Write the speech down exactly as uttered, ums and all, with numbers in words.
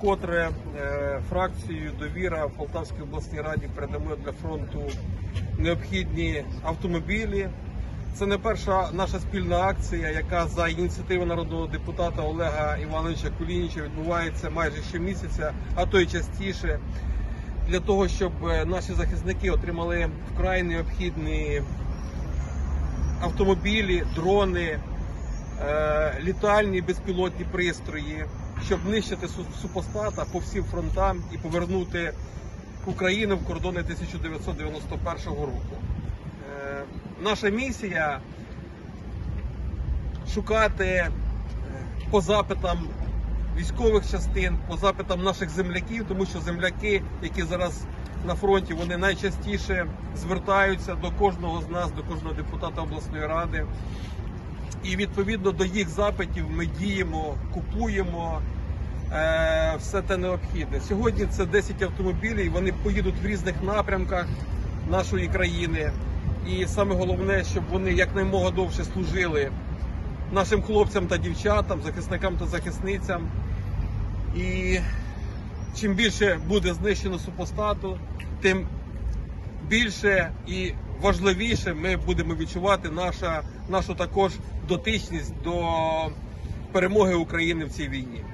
вкотре е, фракцією «Довіра» в Полтавській обласній раді передамо для фронту необхідні автомобілі. Це не перша наша спільна акція, яка за ініціативи народного депутата Олега Івановича Кулініча відбувається майже щомісяця, а то й частіше, для того, щоб наші захисники отримали вкрай необхідні автомобілі, дрони, е, літальні безпілотні пристрої, щоб нищити супостата по всім фронтам і повернути Україну в кордони тисяча дев'ятсот дев'яносто першого року. Е, наша місія – шукати по запитам військових частин, по запитам наших земляків, тому що земляки, які зараз на фронті, вони найчастіше звертаються до кожного з нас, до кожного депутата обласної ради. І відповідно до їх запитів ми діємо, купуємо е, все те необхідне. Сьогодні це десять автомобілів, вони поїдуть в різних напрямках нашої країни. І саме головне, щоб вони якнаймога довше служили нашим хлопцям та дівчатам, захисникам та захисницям. І чим більше буде знищено супостату, тим більше і важливіше ми будемо відчувати наша, нашу також дотичність до перемоги України в цій війні.